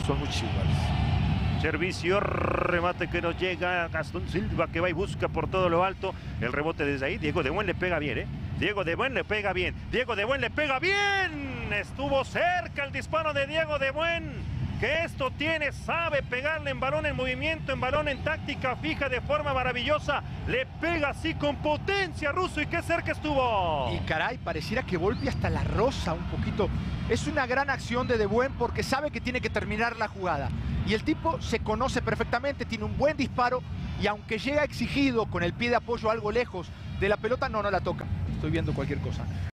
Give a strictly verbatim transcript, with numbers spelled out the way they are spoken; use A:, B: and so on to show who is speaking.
A: son muchos iguales.
B: Servicio, remate que nos llega, Gastón Silva que va y busca por todo lo alto, el rebote desde ahí, Diego de Buen le pega bien, ¿eh? Diego de Buen le pega bien, Diego de Buen le pega bien, estuvo cerca el disparo de Diego de Buen, que esto tiene, sabe pegarle en balón en movimiento, en balón en táctica fija de forma maravillosa, le pega así con potencia Russo y qué cerca estuvo.
A: Y caray, pareciera que Volpi hasta la roza un poquito. Es una gran acción de De Buen porque sabe que tiene que terminar la jugada. Y el tipo se conoce perfectamente, tiene un buen disparo y aunque llega exigido con el pie de apoyo algo lejos de la pelota, no, no la toca. Estoy viendo cualquier cosa.